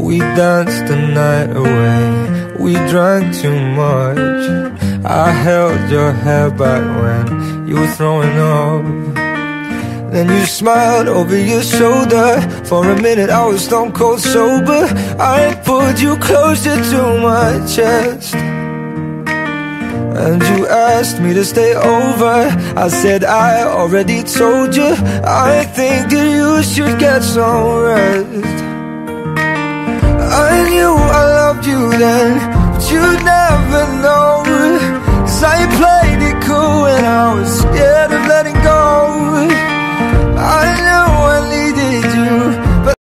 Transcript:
We danced the night away, we drank too much. I held your hair back when you were throwing up. Then you smiled over your shoulder. For a minute I was stone cold sober. I pulled you closer to my chest, and you asked me to stay over. I said I already told you, I think that you should get some rest. I knew I loved you then,